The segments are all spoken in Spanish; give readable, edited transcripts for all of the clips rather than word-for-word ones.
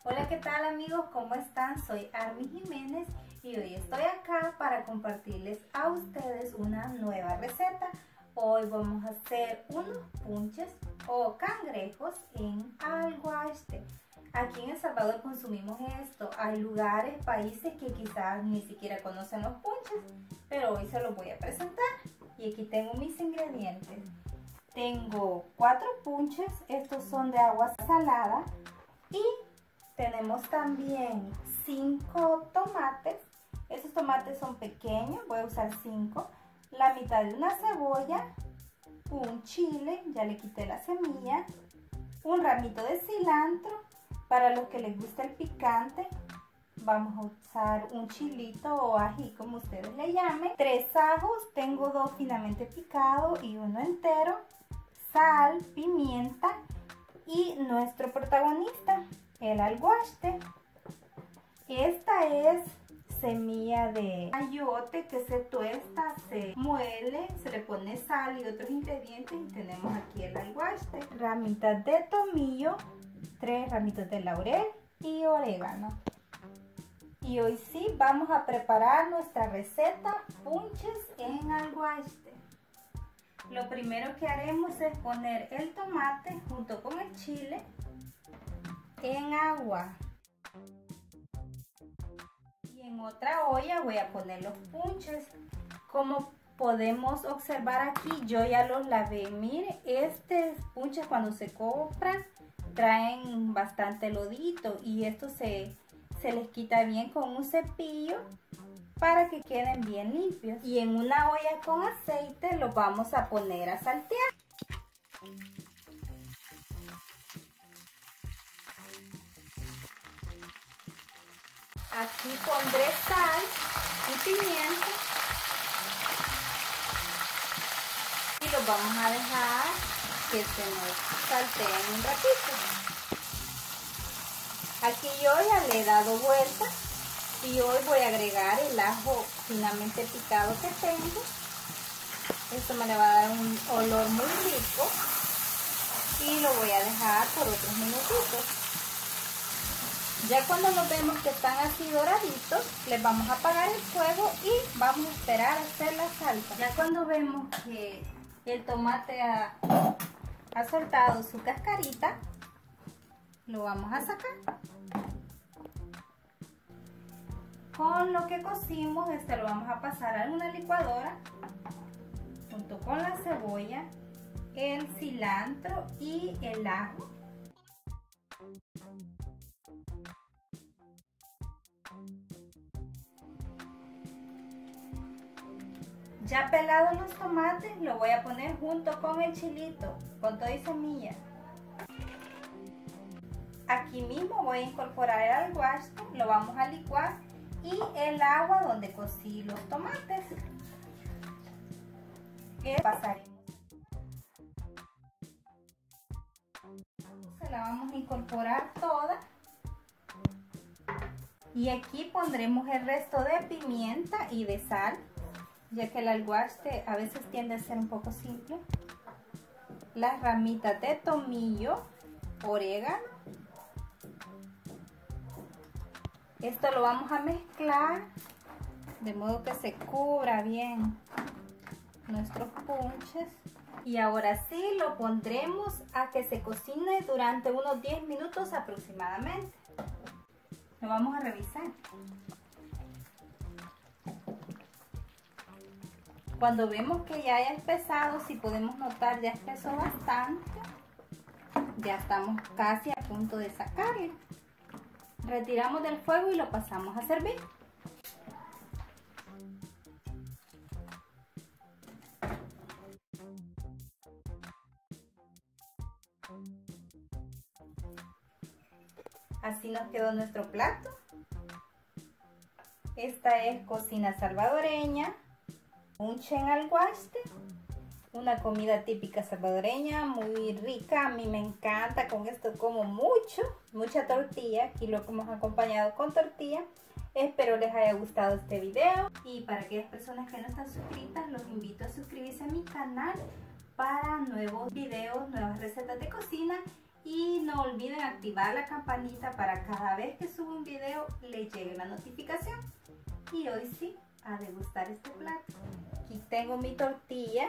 Hola, ¿qué tal amigos? ¿Cómo están? Soy Army Jiménez y hoy estoy acá para compartirles a ustedes una nueva receta. Hoy vamos a hacer unos punches o cangrejos en alguaste. Aquí en El Salvador consumimos esto. Hay lugares, países que quizás ni siquiera conocen los punches, pero hoy se los voy a presentar. Y aquí tengo mis ingredientes. Tengo 4 punches, estos son de agua salada, y tenemos también 5 tomates. Estos tomates son pequeños, voy a usar 5. La mitad de una cebolla, un chile, ya le quité la semilla, un ramito de cilantro. Para los que les gusta el picante, vamos a usar un chilito o ají, como ustedes le llamen. 3 ajos, tengo 2 finamente picados y uno entero. Sal, pimienta y nuestro protagonista, el alguaste. Esta es semilla de ayote que se tuesta, se muele, se le pone sal y otros ingredientes y tenemos aquí el alguaste. Ramitas de tomillo, 3 ramitas de laurel y orégano. Y hoy sí vamos a preparar nuestra receta punches en alguaste. Lo primero que haremos es poner el tomate junto con el chile en agua. Y en otra olla voy a poner los punches. Como podemos observar aquí, yo ya los lavé. Mire, estos punches cuando se compran traen bastante lodito y esto se les quita bien con un cepillo para que queden bien limpios. Y en una olla con aceite los vamos a poner a saltear. Aquí pondré sal y pimienta y los vamos a dejar que se nos salteen un ratito. Aquí yo ya le he dado vuelta y hoy voy a agregar el ajo finamente picado que tengo. Esto me le va a dar un olor muy rico y lo voy a dejar por otros minutitos. Ya cuando nos vemos que están así doraditos, les vamos a apagar el fuego y vamos a esperar a hacer la salsa. Ya cuando vemos que el tomate ha soltado su cascarita, lo vamos a sacar. Con lo que cocimos, lo vamos a pasar a una licuadora junto con la cebolla, el cilantro y el ajo. Ya pelados los tomates, lo voy a poner junto con el chilito, con todo y semilla. Aquí mismo voy a incorporar el alguaste, lo vamos a licuar, y el agua donde cocí los tomates. Pasaremos. Se la vamos a incorporar toda. Y aquí pondremos el resto de pimienta y de sal, ya que el alguaste a veces tiende a ser un poco simple. Las ramitas de tomillo, orégano. Esto lo vamos a mezclar de modo que se cubra bien nuestros punches. Y ahora sí lo pondremos a que se cocine durante unos 10 minutos aproximadamente. Lo vamos a revisar. Cuando vemos que ya haya espesado, si podemos notar ya espesó bastante, ya estamos casi a punto de sacarlo. Retiramos del fuego y lo pasamos a servir. Así nos quedó nuestro plato. Esta es cocina salvadoreña, punche en alguaste, una comida típica salvadoreña, muy rica. A mí me encanta, con esto como mucha tortilla. Aquí lo hemos acompañado con tortilla. Espero les haya gustado este video. Y para aquellas personas que no están suscritas, los invito a suscribirse a mi canal para nuevos videos, nuevas recetas de cocina y no olviden activar la campanita para cada vez que subo un video les llegue la notificación. Y hoy sí, a degustar este plato. Aquí tengo mi tortilla.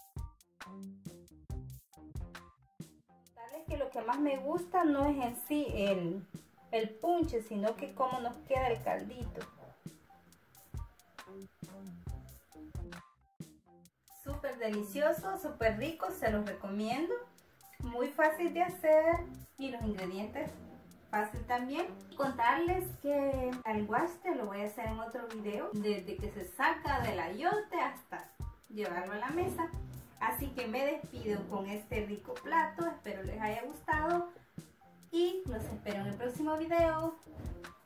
Que lo que más me gusta no es en sí el punche, sino que cómo nos queda el caldito. Súper delicioso, súper rico, se los recomiendo. Muy fácil de hacer y los ingredientes fácil también. Contarles que al guaste lo voy a hacer en otro video, desde que se saca del ayote hasta llevarlo a la mesa. Así que me despido con este rico plato, espero les haya gustado y los espero en el próximo video.